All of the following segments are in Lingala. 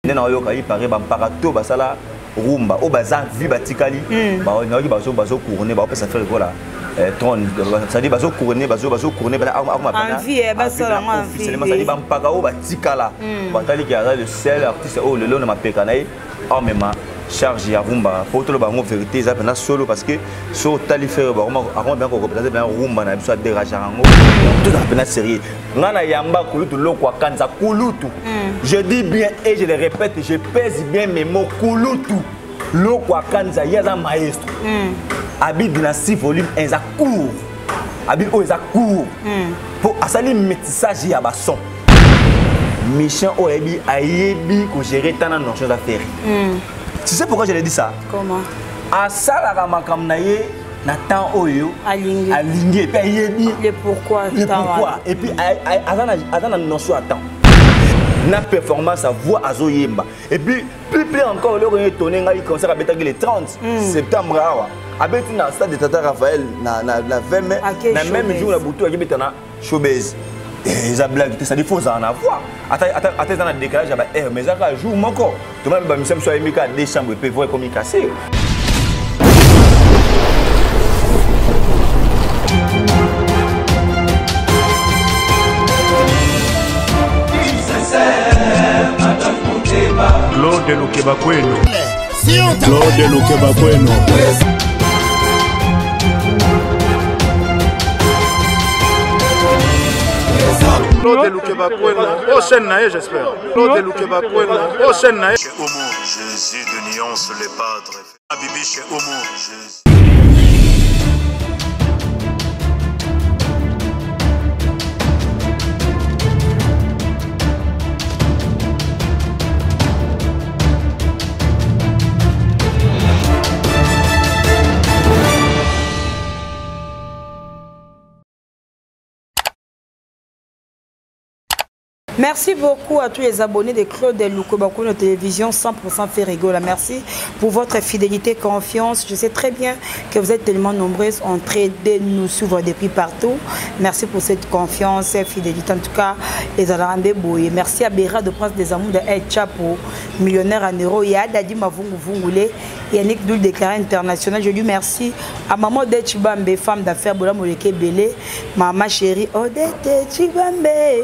na yo ka ipare ba mparato basala rumba o baza vie batikali ba na ki bazo couronner ba pesa faire voilà trône ça dit bazo couronner bazo couronner ba en vie basala en vie c'est ça dit ba mpaka o batikala ba tali ki a le seul artiste o le long na mapeka na en même charge ya rumba pour tout le bango vérité ça pendant solo parce que sur tali faire ba avant bien ko représenter bien rumba na biso déranger ngo tout ça pendant sérieux ngana yamba kulutu lokwa kanza kulutu je dis bien et je le répète je pèse bien mes mots kulutu lokwa kanza yaza maestro habite dans 6 volumes eza court habite o eza court pour asali métissage ya ba son Michel Oebi ayebi ko gérer tant de choses à faire. Tu sais pourquoi je l'ai dit ça? Comment? À ça la ramakam naie Nathan Oyo aligné et puis ayebi le pourquoi et puis azana notion attend. Na performance à voix azoyemba et puis plus encore le retourner ngai concert à Betagui le 30 septembre awa. Abeti na stade de Tata Raphaël na 20 mai na même jour la boutou akibeta na showbiz. Et ça blague, ça dit faut en avoir. Attends dans le décalage, mais ça joue mon corps. Tout le monde soit émis à des chambres et puis voir comment il casse. Claude Lukeba Kweno. Claude Lukeba Kweno. Claude Lukeba Kweno. Prochaine naïe, j'espère. Claude Lukeba Kweno. Prochaine naïe. Chez Homo, Jésus de nuance les padres. Habibi chez Homo, Jésus. Merci beaucoup à tous les abonnés de Claude Lukeba Kweno télévision 100% fait rigoler. Merci pour votre fidélité, confiance. Je sais très bien que vous êtes tellement nombreuses en train de nous suivre depuis partout. Merci pour cette confiance et fidélité. En tout cas, les Alarandé Boye. Merci à Béra de Prince des Amours de El Chapo, millionnaire en euros. Il y a Dadi Mavungu Vungule, Yannick Doul déclaré international. Je lui merci à Maman de Chibambe, femme d'affaires Bola Moleke Belé, Maman chérie Odette Chibambe.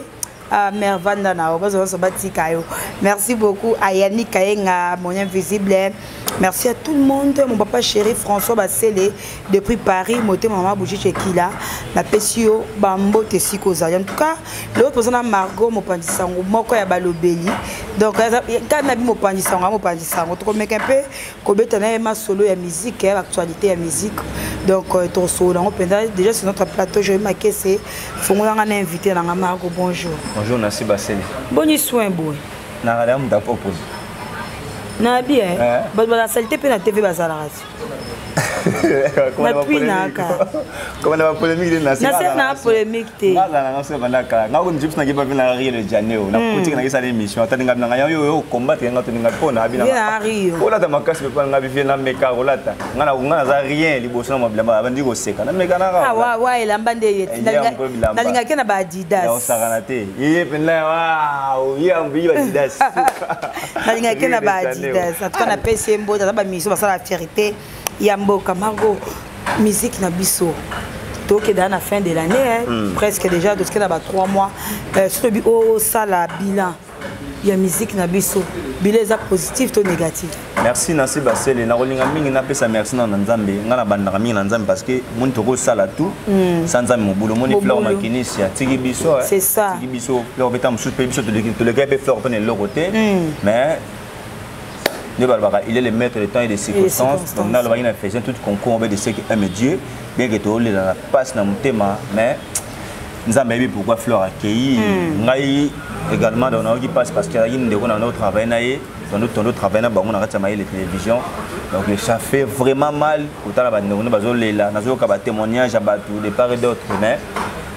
Merci beaucoup à Yannick Kayenga, mon invisible. Merci à tout le monde. Mon papa chéri François Bassele depuis Paris. Moté maman Bougie Chekila. La Pessio Bambo Tessiko Zali. En tout cas, l'autre personne Margot Mopandisango. Moko ya Balobeli. Donc, quand on a vu Mopandisango, Mopandisango. Tu connais un peu. Kobetana ma solo ya musique, l'actualité ya musique. Donc, ton solo. Déjà sur notre plateau, je vais marquer c'est. Faut qu'on a invité dans la Margot. Bonjour. Bonjour, Nassi Basseli. Bonne soin, boy. Naradam t'a proposé. Na bien. Bah la saleté pe na TV bazala. Comment on va polémique de Nassi? Na polémique te. Na se banaka. Na ko njips na kiba vina Rio de Janeiro. Na politique na kisa émission. Ataninga na yo combattre nga toninga pona abina. Na Rio. Ola ta makasi pe nga bifie na meka rolata. Nga za rien liboso na mablamba abandi ko seka. Na meka na ka. Ah wa elamba nde yeti. Na linga ke na ba Adidas. Ya osakana te. Yeye pe na wow, yeye ambi ba Adidas. Na linga ke na ba Adidas. En tout cas na PC mbo ta ba mission ba la fierté. Yambo Kamago musique na biso donc dans la fin de l'année presque déjà donc là 3 mois sur le au sala bilan il y a musique na biso bilan positif ou négatif. Merci Nassi Basseli na rolinga mingi na pesa merci na Nzambe ngana bandaka mingi na Nzambe parce que mon toko sala tout sans Nzambe mon boulot mon fleur makini sia tiki biso c'est ça tiki biso fleur beta musu pe biso to le gars peut fleur pene le côté mais il est le maître du temps et des circonstances. Donc, nous avons fait tout concours de ceux qui aiment Dieu. Bien que tu aies la passe dans mon thème, mais nous avons vu pourquoi Fleur a accueilli. Également, dans notre passe parce qu'il y a un autre travail. Dans notre travail, on a regardé les télévisions. Donc, ça fait vraiment mal. Nous avons des témoignages de part et d'autre. Mais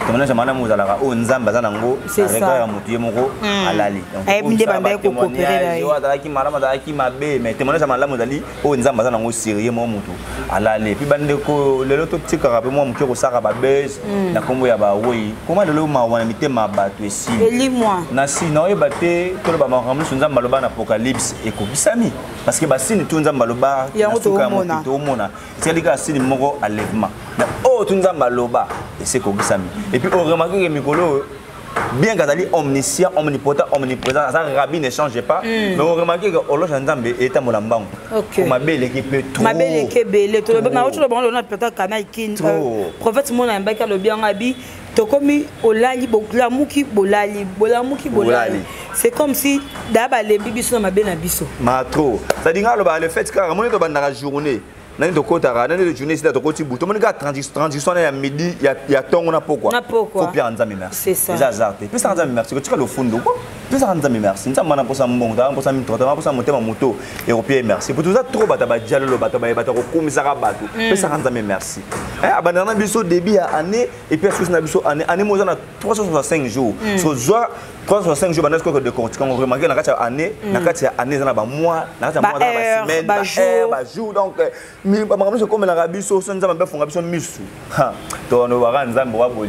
témoignage ya mana mozalaka o nzamba za nango regard ya mutu ye moko alali minde banda ko coopérer yo ataki malama ataki mabe mais témoignage ya malamu zali o nzamba za nango sérieux mo mutu alali puis bande ko lelo to tikaka pe mo muke ko saka ba base na kombo ya ba woi comment lelo ma wana mitema bato esi eli moi na si na ebate to lo ba makambo nzamba loba na apocalypse ekobisami parce que basini to nzamba loba ya to mona c'est lika sini moko enlèvement mais oh to nzamba loba c'est ekobisami et puis on remarque que mikolo bien qu'azali omniscient omnipotent omniprésent ça rabbi ne change pas mais on remarque que oloche nzambe eta molambango mabele ki peut trop mabele ke belé to ba autre le bon on a peut-être canal kin prophète mona mbaka lo bien abi to komi olali bolamuki bolali c'est comme si d'aba les bibiso mabena biso ma trop ça dit ngalo ba le fait que ramone to bandaka journée nani to kotara nani le journée c'est to koti buto moni ka transition ya midi ya tongo na pourquoi faut bien nzambe merci c'est ça zarte puis ça nzambe merci que tu ka le fundo quoi puis ça nzambe merci nzambe na posa mbongo posa mitota posa motema moto européen merci pour tout ça trop bata ba dialogue bata ko komisaka bato puis ça nzambe merci abandana biso début ya année et puis sous na biso année mo na 365 jours so joie 365 jours bandana ko de compte quand on remarque na kati ya année na kati ya année na ba mois na kati ya mois na ba semaine ba jour donc mi ba makambo comme la rabiso so nzamba befunga biso misu ha to no ba nzamba wa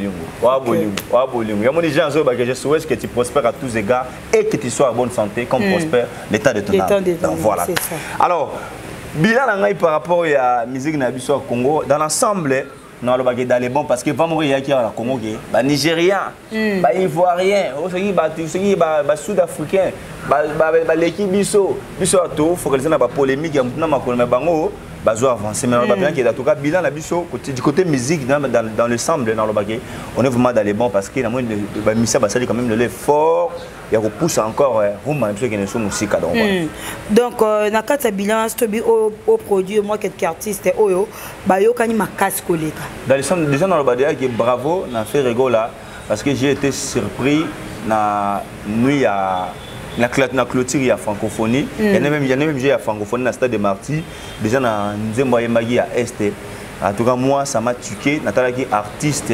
bolingo ya moni gens so ba que je souhaite que tu prospères à tous égards et que tu sois en bonne santé comme prospère l'état de ton âme donc voilà alors bilan ngai par rapport à musique na biso au Congo dans l'ensemble non le bagage dans les bons parce que va mourir qui à Congo qui ba nigérien ba ivoirien au ce ba sud-africain ba l'équipe biso to focaliser na ba polémique ya mutuna makolo bango bazo avancer mais on va bien qu'il y a en tout cas bilan la biso du côté musique dans l'ensemble dans le bagage on est vraiment dans les bons parce que la moyenne ba missa ba sali quand même l'effort il y a repousse encore rumba ceux qui ne sont musique donc na kata bilan stobi au produit moi quelques artistes oyo ba yo kani makasi koleka dans l'ensemble déjà dans le bagage qui bravo na fait rigola parce que j'ai été surpris na nuit à la clôture à francophonie il y a même j'ai à francophonie dans stade de Marty déjà na nzembo ya magi à est en tout cas moi ça m'a tué natala qui artiste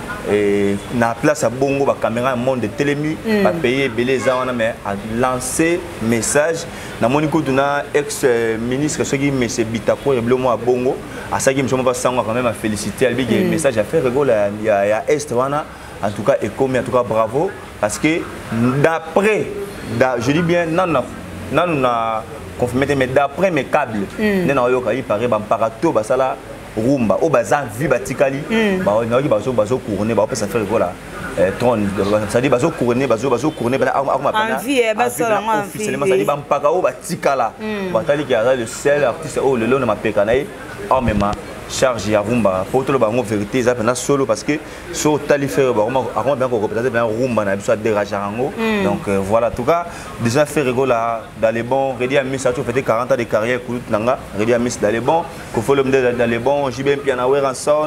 et na place à bongo ba caméra monde de télému ba payer belé zawana mais a lancé message na moniko duna ex ministre ce qui monsieur Bitako et blomo à bongo à ça qui me sommes pas sans quand même à féliciter albi qui message à faire rigolo ya est wana en tout cas et comme en tout cas bravo parce que d'après je dis bien non confirmé mais d'après mes câbles nena yo kai paraît ba parato ba sala rumba o baza vi batikali ba na ki bazo couronner ba ça fait voilà trône ça dit bazo couronner ba pana officiellement ça dit ba mpaka o batikala ba tali ki a le seul artiste o le na mapeka na en même charge ya rumba pour tout le bango vérité ça pendant solo parce que sur tali faire avant bien qu'on représente bien rumba na biso déranger rango donc voilà en tout cas déjà fait rigola dans les bons Redi Amis ça fait 40 ans de carrière kulut nanga Redi Amis dans les bons ko faut le dans les bons JBM piano Ranson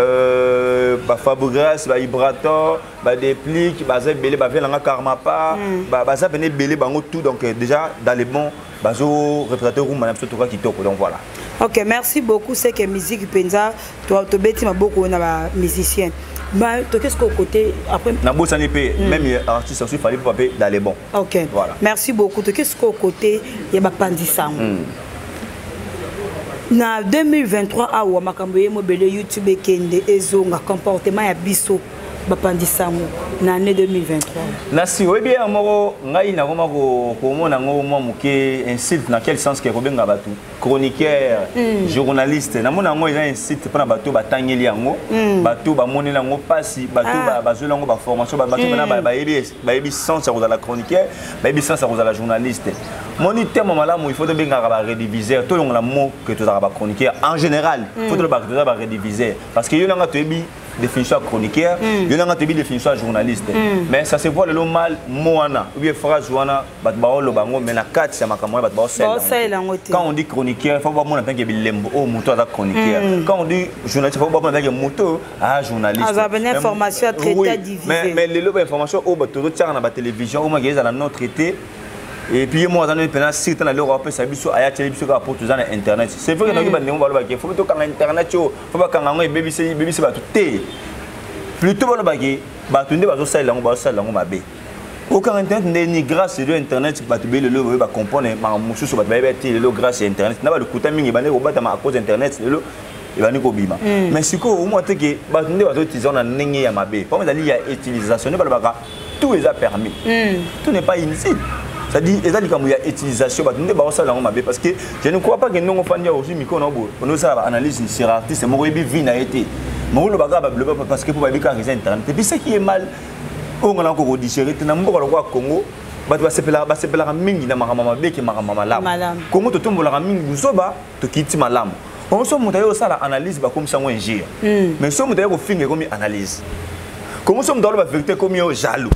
ba Fabregas ba Ibrator ba Déplique ba Zebele ba Velanga Karma pa ba ça venait belé bango tout donc déjà dans les bons bazo représenter rumba na biso tout cas kitoko donc voilà. Ok, merci beaucoup. C'est que musique penza, toi, tu bêtis ma beaucoup na musicien. Mais toi, qu'est-ce qu'au côté après? Na bossa n'épée, même artiste aussi fallait pas payer dans les bons. Ok, voilà. Merci beaucoup. Toi, qu'est-ce qu'au côté y a ba pandisam. Na 2023 a wa makamboye mobile YouTube kende ezonga comportement ya biso bapandisamu na année 2023. Nasi oui bien moko ngai na koma ko mona ngo mo muke insulte dans quel sens que ko benga batu chroniqueur journaliste na mona ngo eza insulte pona batu batangeli yango batu ba monela ngo pasi batu ba zola ngo ba formation batu bana ba yebi sens à la chroniqueur ba yebi sens à la journaliste moni terme malamu il faut de benga ba rédiviseur to longa mot que to ba chroniqueur en général faut de ba rédiviseur parce que yo nga to yebi définition chroniqueur, il y a une définition journaliste. Mais ça se voit le mal moana, ou bien phrase joana, batbao bango, mais la carte c'est ma caméra batbao c'est. Quand on dit chroniqueur, il faut voir mon attaque lembo, oh moto à chroniqueur. Quand on dit journaliste, il faut voir mon attaque moto à journaliste. Ah, ça venait information à traiter divisé. Mais les lots d'information, oh bateau tiens dans la télévision, au magasin dans notre traité. Et puis moi dans une pendant si temps l'Europe ça biso aya télévision pour tous dans internet c'est vrai que nous ba ndemo balo ba faut que quand internet faut pas quand on BBC ba tout plutôt balobaki batunde bazosalela ngo bazosalela ngo mabe aucun internet ni grâce à internet batubé le lo ba comprendre ma mususu batubé ti le grâce à internet na ba lukuta mingi bane ko bata ma à cause internet le ibani ko bima mais siko au moins que batunde bazotizana na ndenge ya mabe comme il y a utilisation ne balobaka tout est permis tout n'est pas inutile. C'est-à-dire, il y a une utilisation, parce que je ne crois pas que nous avons aussi une analyse sur l'artiste, c'est mon vie n'a été. Parce que pour Internet. Et puis ce qui est mal, on a encore digéré, on a encore Congo, c'est la mingi na maramama qui maramama Congo to tombe la mingi buzoba to kiti malam. On se monte au ça l'analyse comme ça on gère. Mais si on monte au film comme analyse. Comment sommes dans la vérité comme jaloux.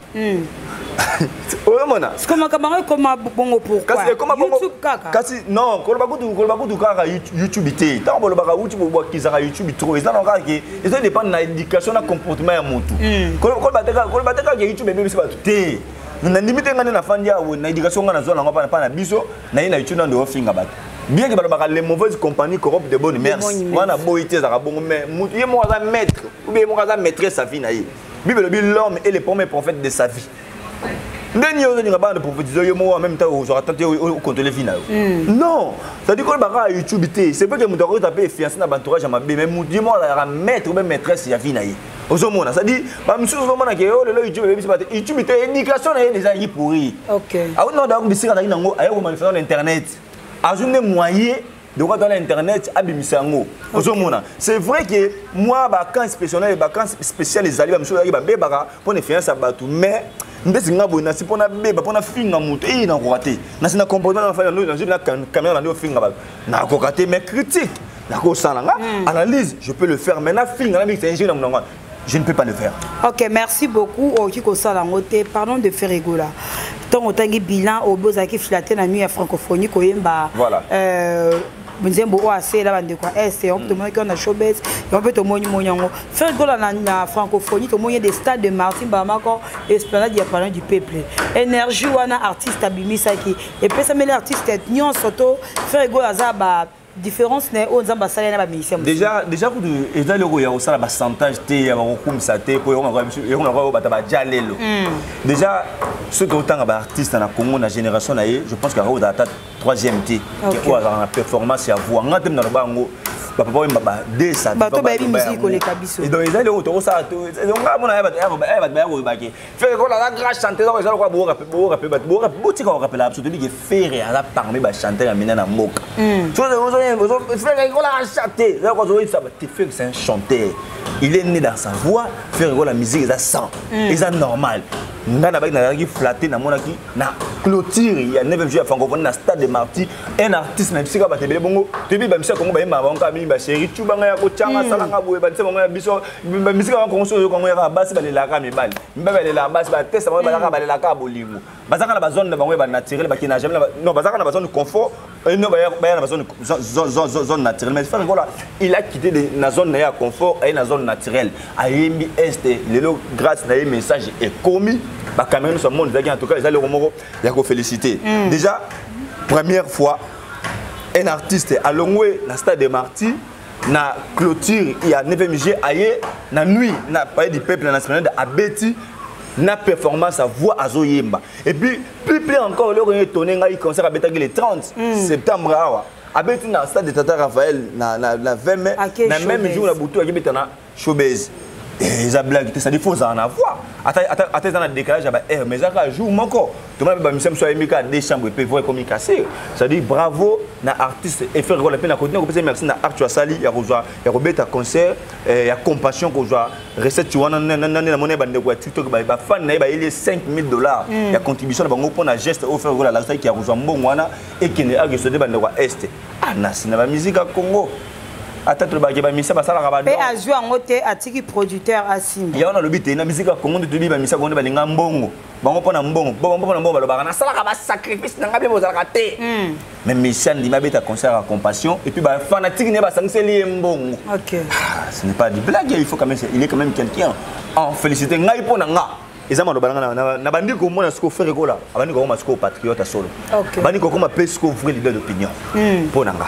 Comment bongo pourquoi YouTube kaka kasi non kolobakutu kaka YouTube té tant bolobaka YouTube bokizaka YouTube trop ils n'ont kaka ils ont dépend na éducation na comportement ya mutu kolobateka ke YouTube bébé c'est té na limite ngane na fandia na éducation ngana zona ngapa na biso na ina YouTube ndo ofinga bato bien que balobaka les mauvaises compagnies corrompent de bonnes mœurs wana boité za bongo mais mutu ye mo za maître ou bien mo za maîtresse sa vie na ye Bible dit l'homme est le premier prophète de sa vie. Dernier jour, il a prophétisé en même temps où j'aurais tenté au contrôle final. Non, ça dit que le YouTube c'est pas que mon doit taper fiancé dans l'entourage à ma bébé, mais dis-moi la maître ou même maîtresse il y a vie naïe. Aux hommes, ça dit, bah monsieur au moment que le YouTube c'est YouTube était éducation et des aïe pourri. OK. Ah non, donc c'est quand il a un manifestation internet. À journée moyen de quoi dans l'internet abimisango c'est vrai que moi vacances spéciales les alliés monsieur ba beba pour ne faire ça batou mais ndesi ngabo na si pona beba pona finga mutu et na raté na sina comportement na fa na la caméra na finga ba na ko raté mais critique na ko salanga analyse je peux le faire mais na finga na mix ingénieur na je ne peux pas le faire. OK, merci beaucoup au Kiko Salangote. Pardon de faire rigoler. Tant autant que bilan au beaux qui flatté la nuit à francophonie koyemba. Voilà. Nzembo oase la bande quoi c'est on te montre qu'on a showbiz on peut te montrer monyango faire rigoler na francophonie te montrer des stades de Martin Bamako esplanade ya parlant du peuple énergie wana artiste abimisa qui et puis ça met l'artiste nyon soto faire rigoler za ba différence n'est aux ambassadeurs na musiciens déjà pour eza le roya osala ba pourcentage té ya ba kokumisa té po on va ba jalelo déjà ce que autant ba artiste na Congo na génération na ye je pense que roda ta 3e té qui ko na performance ya voix ngatem na bango ba papa ba de ça ba to ba musique ko le kabiso et donc eza le auto ça donc ngabona ya ba ba ke faire ko la grâce chanter donc eza ko bo rapper ko rappeler absolument que faire ala parmi ba chanter na mina na mboka c'est un chanteur. Il est né dans sa voix, faire la musique, c'est ça. Et c'est normal. Nous avons flatté dans mon na clôture, il y a 9e juillet à Francophone, dans stade de Marty, un artiste, même si tu as été bon, tu vis même si tu as été bon, tu as chéri, tu as été bon, tu as été bon, tu as été bon, tu as été bon, tu as été bon, tu as été bon, tu as été bon, tu as été bon, tu as été bon, tu as été bon, tu as été bon, bazaka na zone de naturel ba kina jamais non bazaka na zone de confort et non ba na zone naturelle mais faire voilà il a quitté la zone de confort et la zone naturelle ayembi est lelo grâce na message est commis ba caméra sur monde en tout cas ils allaient romoro ya ko féliciter déjà première fois un artiste à Longwe na stade de Marty na clôture il y a 9e juillet aye na nuit na palais du peuple national de Abeti na performance à voix à Zoyemba et puis plus encore le retourné ngai concert à Betagé le 30 septembre awa abeti na stade de Tata Raphaël na 20 mai na même jour la boutou à Betana showbiz et ça blague ça dit faut en avoir attends dans le décalage mais ça jour encore tout le monde va me semble soit Emika des chambres et voir communication ça dit bravo na artiste et faire la peine à continuer on merci na Arthur Sali ya rejoindre ya Robert concert ya compassion ko joie recette tu wana na monnaie bande ko TikTok ba fan na ba il est $5,000 ya contribution bango pour na geste au faire la qui a rejoint mbongo wana et qui ne a que ce bande ko est na sina ba musique à Congo attends le bagage ba misa basala ka ba pe a jouer en côté atiki producteur asim ya on a le but na musique à Congo de ba misa ko ba linga mbongo bango pona mbongo pona mbongo ba ba na sala ka ba sacrifice na ngabe bozala ka te mais mission li mabeta concert à compassion et puis ba fanatique ne ba sangseli mbongo OK ce n'est pas du blague il faut quand même il est quand même quelqu'un en féliciter ngai pona nga ezama lo balanga na bandi ko mona sko faire ko la abandi ko ma sko patriote solo bandi ko ma pe sko vrai leader d'opinion pona nga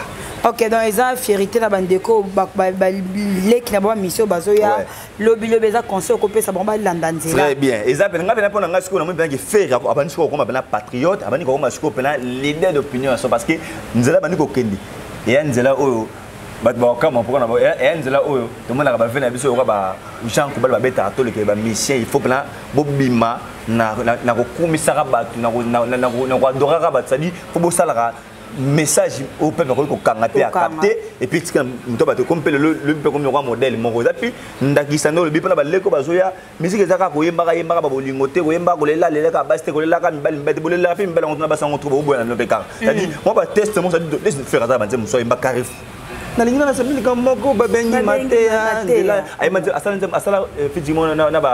Ok, donc ils ont fierté la bande déco, les qui n'ont pas mission bazoya, lobby le beza conseil copé ça bomba landanzela. Très bien. Et ça ben ngabena pona ngasiko na mbengi faire abani ko koma bana patriote, abani ko koma siko pena leader d'opinion so parce que nzela bani ko kendi. Et nzela oyo bat ba kama poko na ba et nzela oyo to mona ba vena biso ko ba Jean ko ba beta to le ke ba mission il faut pena bobima na ko kumisaka batu na ko adoraka batu ça dit faut bo salara message au peuple ko kangate à capter et puis tu vas te comme le peu comme roi modèle mon roi puis ndakisano le bipona ba leko bazoya musique ezaka ko yemba ba bolingote ko yemba ko lela lela ka baste ko lela ka mbali mbete bolela puis mbala on na basa on trouve au bout na le car c'est-à-dire moi ba test moi ça dit laisse faire ça banze muso yemba carif na linga na sabili ka moko ba bengi mate ya ay ma asala effectivement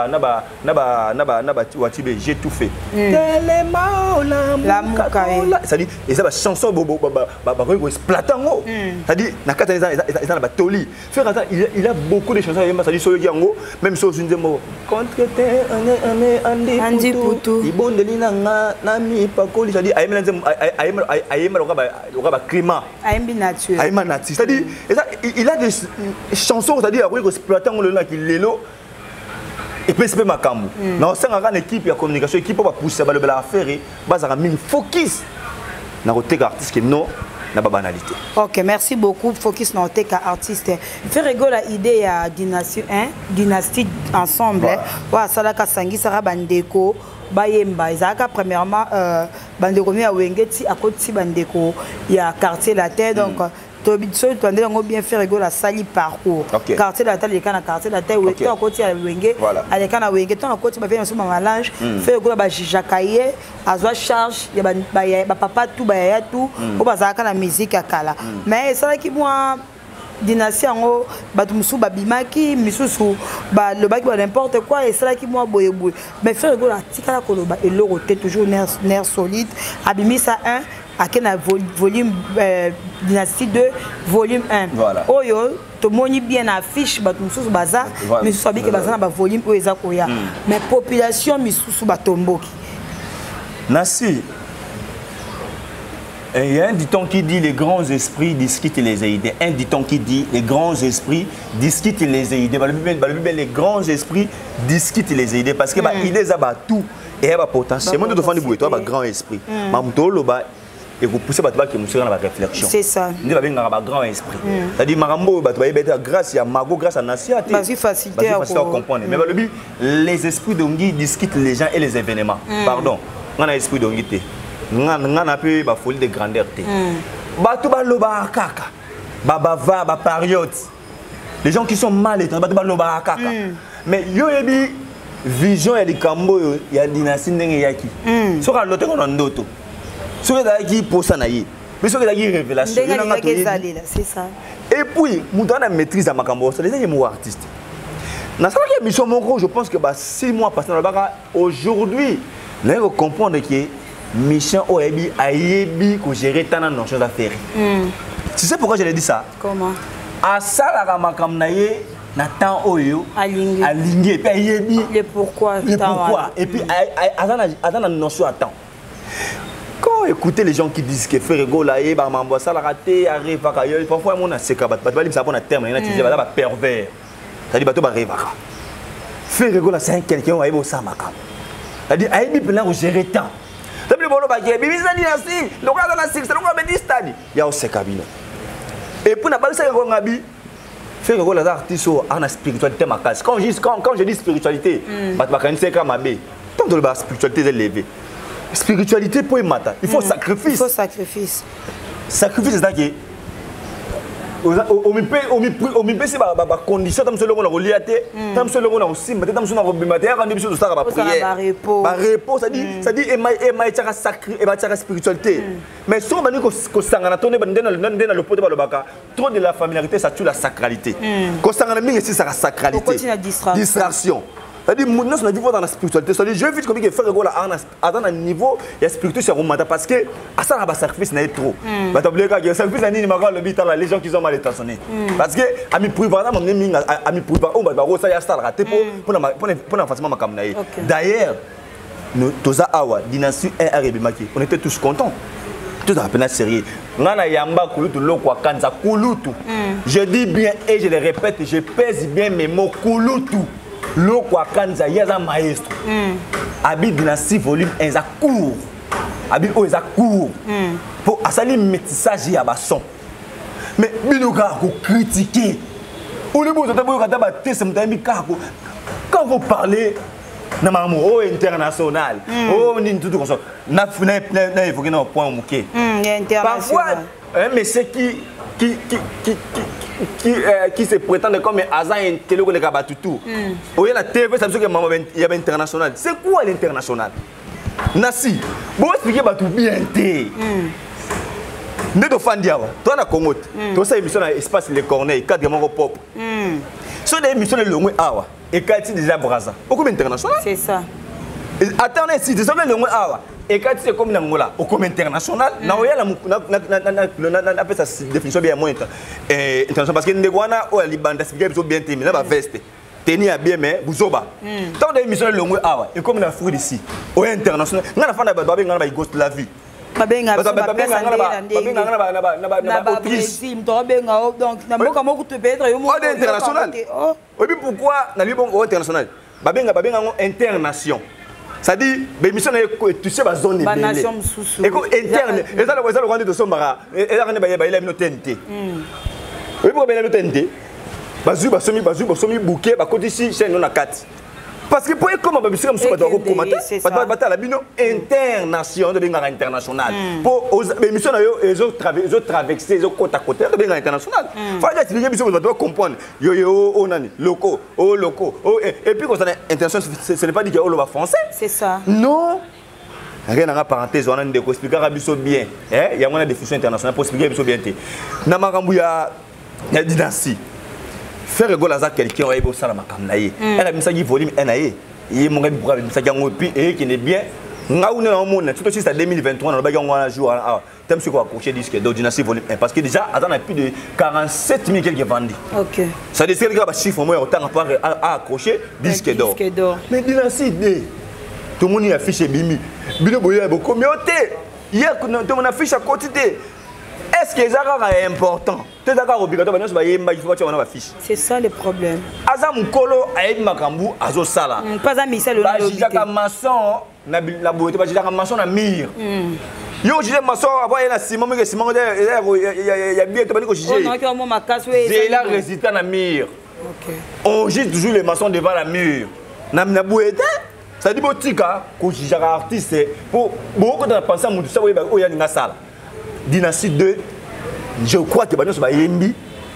na ba watibe j'ai tout fait tellement la muka ça dit et ça ba chanson ba ko splatango ça dit na kata ça ba toli faire ça il a beaucoup de chansons yemba ça dit soyo yango même so sunzemo contre te andi putu ibondeli na mi pakoli ça dit ayema lo ba climat ayembi nature ayema nature ça dit et ça, il a des chansons, c'est-à-dire après exploitant le là qui l'élo et puis c'est ma camu. Non, c'est une équipe de communication, équipe pour pousser le bel affaire, base à mine focus. Na côté artiste que non, na pas banalité. Ok, merci beaucoup. Focus na côté artiste. Faire rigoler l'idée à dynastie ensemble. Wa sala ka sangi sara bandeko. Bayemba ezaka premièrement bandeko mi ya wengeti à côté bandeko ya quartier la terre donc Tobitso, tu as bien fait rigoler la sali parcours. Quartier la taille, les cannes, quartier la taille, où tu as côté à Wenge, à les cannes à Wenge, tu as côté ma bien sur ma mélange, fait rigoler la Jackaye, à soi charge, il y a papa tout, baya tout, au bazar la musique à Kala. Mais c'est là qui moi. Dynastie en haut, Batumusu, Babimaki, Misusu, le bac, n'importe quoi, et c'est là qui moi boye. Mais faire rigoler la tika koloba et l'eau toujours nerf solide, Abimisa 1. À quel volume Dynastie 2 volume 1 voilà oyo to moni bien affiche ba mususu baza mais so bi ke baza na ba volume o ezakoya mais population misusu batomboki nasi il y a un dicton qui dit les grands esprits discutent les idées. Un dicton qui dit les grands esprits discutent les idées. Les grands esprits discutent les idées parce que les idées ont tout et elles ont potentiel. Moi, je défends un grand esprit. Et vous poussez votre qui dans la réflexion. C'est ça. Nous avons un grand esprit. C'est-à-dire Marambo, grâce à Mago, grâce à Nassia, c'est facilité à comprendre. Mais le but, les esprits d'Ongi discutent les gens et les événements. Pardon, on a l'esprit d'Ongi. On a un peu la folie de grandeur. Les gens qui sont mal étonnés, mais yo ebi vision ya likambo il y a dynastie ndenge yaki. Sur la lote on a ndoto. Sur les qui pour ça naïe. Mais sur les révélation. C'est ça. Et puis, nous avons la maîtrise à Makambo. C'est les gens artistes. Dans cette mission, je pense que 6 mois passés dans le bac, aujourd'hui, nous devons comprendre que mission Oebi a yebi que gérer tant de choses à faire. Tu sais pourquoi je l'ai dit ça? Comment? À ça, la Makam naïe. Nathan Oyo aligné. Et puis yebi. Le pourquoi? Le pourquoi? Et puis, à la notion à temps. Quand écoutez les gens qui disent que faire rigoler là, mambo ça la raté, arrive pas ailleurs, parfois on a ces cas, ça prend un terme, il y en a qui disent bah pervers. Ça dit bateau arrive pas. Faire rigoler c'est quelqu'un qui aime ça makam. Ça dit aïe bi pena gérer temps. Ça dit bon ba qui bibi ça dit ainsi, donc là dans la six, donc on dit stade. Il y a aussi cabine. Et pour na ba ça ko ngabi faire rigoler les artistes en spiritualité makasi. Quand je dis spiritualité, ba ba kan c'est comme abe. Tant de la spiritualité élevée. Spiritualité pour matin, il faut sacrifice. Il faut sacrifice. Sacrifice c'est-à-dire on me paie c'est ba condition tam solo on a reliaté tam solo on a aussi mais tam solo on a bimaté quand on dit ça va prière ba repos ça dit et ma tchaka sacré et ba tchaka spiritualité mais so bani ko sangana toné ndena le pote ba le baka trop de la familiarité ça tue la sacralité ko sangana mingi c'est sa sacralité distraction. C'est-à-dire, nous sommes dans la spiritualité. C'est-à-dire, je veux dire que faire à un niveau, il y a spiritualité sur le parce que à ça, le sacrifice n'est trop. Le sacrifice n'est pas le les gens qui ont mal intentionnés. Parce que, à mes prix, par exemple, à mes prix, ça y a ça raté pour l'enfacement de ma caméra. D'ailleurs, nous, Toza Awa, dynastie 1 Arabimaki, on était tous contents. Tout à fait sérieux. ngana yamba kulutu lokwa kanza kulutu. Je dis bien et je le répète, je pèse bien mes mots kulutu. Lokwa kanza yaza maestro. Abi dynastie volume 1 za court. Abi o za court. Pour asali métissage ya ba son. Mais binoka ko critiquer. Ou le bozo tabo kata ba tese mtambi kako. Quand vous parlez au international, ni tout comme ça. Na évoqué dans point mouké. Parfois, un monsieur qui se prétend comme agent intello que le Kabatutu. Au y a la TV, ça veut dire qu'il y a international. C'est quoi l'international? Nasi, bon expliquer Batu bien té. Neto Fandiawa, toi na Congo, toi ça émission na espace les Corneilles, cadre mon pop. Sur des émissions de Longwe Awa. Et quand tu déjà Braza, beaucoup international. C'est ça. Attendez, si tu sais le mot awa, et quand tu es comme Nangola, au comme international, na appelle ça définition bien moins international parce que Ndegwana ou Libanda c'est bien témé, na ba veste. Tenir bien mais buzoba. Tant d'émission le mot awa, et comme na Afrique ici, au international, na fa na ba ngana ba ghost la vie. Babenga donc na mboka moko te peut-être yo moko international. Oui pourquoi na li bon international. Babenga internation. Ça dit l'émission est touché ba zone ba nation mususu. Et ko interne, et ça le rwanda de sombara, et là ba ila mino TNT. Oui pour ba ila TNT. Bazu somi bouquet ba côté ici chez nous na 4. Parce que pour comment babisika musu ba doit commenter, ba batala bino internation de benga international. Pour l'émission na yo les autres traverser les autres côte à côté de benga international. Fallait que les biso doit comprendre yo onani locaux, et puis quand ça international ce n'est pas dit que on va français. C'est ça. Non. Rien à parenthèse on a une expliquer biso bien. Il y a une définition internationale pour expliquer biso bien té. Na makambu ya dynastie. Faire rigolo à quelqu'un qui est ça elle a mis ça qui volume NAE il mon gars pour ça et qui est bien ngaou na monde tout aussi c'est 2023 on va jour thème sur quoi accrocher disque de dynastie volume 1 parce que déjà attend plus de 47 000 quelques vendus. OK. Ça dit c'est le gars chiffre moi autant à accrocher disque d'or. Mais dynastie D tout le monde y affiche bimi bino boya beaucoup mais hier tout le monde affiche à quantité. Est-ce que ça est important? C'est d'accord obligatoire parce que il faut que tu aies fiche. C'est ça le problème. Azam Kolo aide Makambu azo sala. Pas à Michel le lobby. Bajika maçon na beauté bajika maçon na mire. Yo j'ai maçon avoir na Simon mais Simon il y a bien to bani ko juger. On a que moi ma casse ouais. C'est la résultat na mire. OK. On juge toujours les maçons devant la mire. Na beauté ça dit botika ko juger artiste pour beaucoup de penser à mon ça oui o ya na sala. Dynastie 2, je crois que Bagnos va y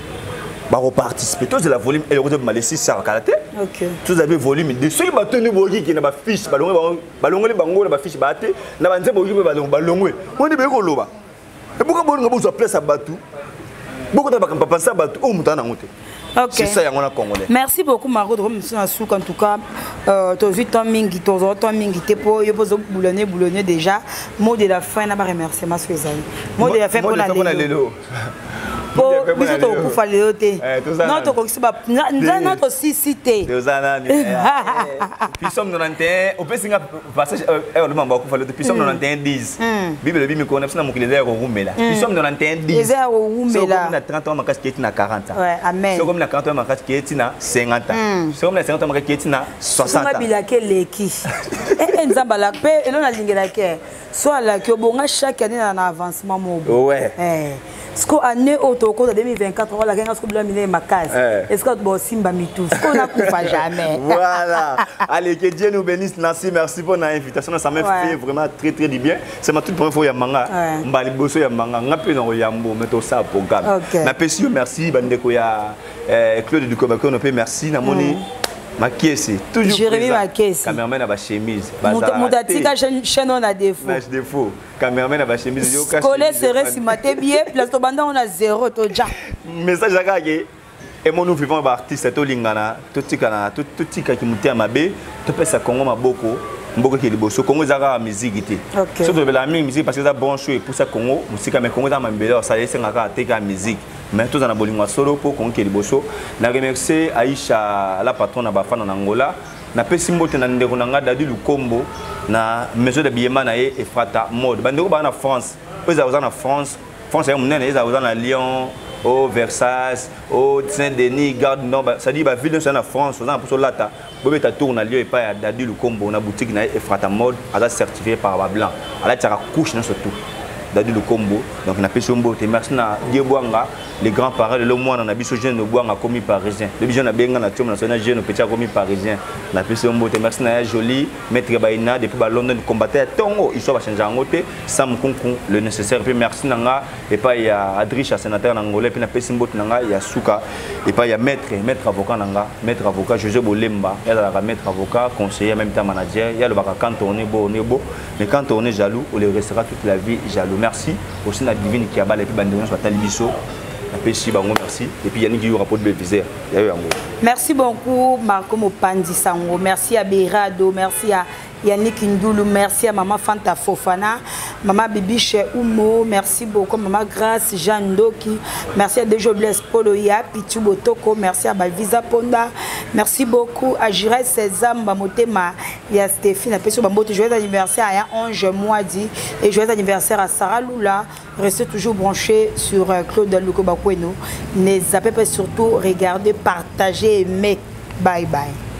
participer. Tous la volume et le Malaisie ça karaté. OK. Tous avez volume de ceux qui battent le bogi qui n'a pas fiche ballon les bango la fiche batté na banze bogi ballon. On dit beko loba. Et pourquoi bon ngabo so place à batu? Beaucoup de pas penser à batu au mutana ngote. OK. C'est ça yango na congolais. Merci beaucoup Margot de monsieur Souk en tout cas to vite temps mingi te po yo bozo boulonner déjà mot de la fin na ba remerciement sur les amis. Mot de la fin pour la lelo. Pour biso to kufa lelo te. Non to ko siba notre cité. Dozana ni. Puis somme 91 au pesinga passage le mamba kufa lelo puis somme 91 10. Bible bi mi ko na sina mukileza ko rumela. Puis somme 91 10. Les a rumela. Na 30 ans makasi qui na 40 ans. Ouais, amen. So comme na 40 ans makasi qui na 50 ans. So comme na 50 ans makasi qui na 60 ans. So bila ke leki. Nzamba la paix et non la lingela ke. Soit la que bonga chaque année en avancement mobo. Ouais. Ce qu'on a né au Toko en 2024, on va la gagner ce qu'on a mis ma case. Est-ce qu'on doit simba mitou? Ce qu'on a pas jamais. Voilà. Allez, que Dieu nous bénisse. Nancy, merci pour l'invitation. Ça m'a fait vraiment très très du bien. C'est ma toute première fois Yamanga. Mbali bosso Yamanga. On a pu dans Yambo mettre ça au programme. Na pesi merci bandeko ya Claude du Kobako. On peut merci na moni. Ma caisse, toujours Jérémy ma caisse. Cameraman a ba chemise. Moutatika chaîne on a défaut. Match défaut. Cameraman a ba chemise. Scolaire serait si maté bien. Place to banda on a 0 to ja. Message à gagner. Et mon nous vivons artiste to lingana, to tika qui muté à mabe, to pesa Congo maboko. Mboko qui est beau. Congo zara musique ité. Surtout de la musique parce que ça bon choix pour ça Congo, musique mais Congo dans mambela ça laisse ngaka teka musique. Mais tout en abolingo solo pour Congo qui est beau. Na remercier Aïcha la patronne bafana en Angola. Na pesi mbote na ndeko nanga dadi Lukombo na maison d'habillement na e Frata mode. Bandeko ba na France. Eux en France. France est monnaie ils ont à Lyon au Versailles au Saint-Denis garde non ça dit bah ville c'est en France on a pour là ta bobe ta tourne à Lyon et pas à Dadi Lukombo on a boutique na Efrata mode à certifié par blanc à la tira couche dans surtout Dadi Lukombo donc on a payé sombo merci na Dieboanga les grands-parents le mois on a biso jeune boanga commis parisien le jeune a benga na tiom national jeune petit commis parisien na payé sombo merci na joli maître Baina depuis ba London combattre tongo il soit changer en côté Sam Kunku le nécessaire puis merci nanga et pas il y a Adricha sénateur angolais puis na payé sombo nanga il y a Souka et pas il y a maître avocat nanga maître avocat José Bolemba elle a maître avocat conseiller même temps manager il y a le baka quand on est beau mais quand on est jaloux on le restera toute la vie jaloux merci aussi la divine qui a balé puis banderion soit talibiso merci et puis Yannick qui rapport de viseur merci beaucoup Marco Mopandi Sango merci à Berado merci à Yannick Ndoulou merci à maman Fanta Fofana maman Bibiche Oumo merci beaucoup maman Grace Jeanne Doki merci à Dejobles Poloya Pichu Botoko merci à Balvisa Ponda merci beaucoup à Jirel Sésame Bamotema et à Stéphine à Pesso Bambote joyeux anniversaire à Ange Moadi et joyeux anniversaire à Sarah Lula. Restez toujours branchés sur Claude Lukobakweno. Ne zappez pas surtout regarder, partager, aimer. Bye bye.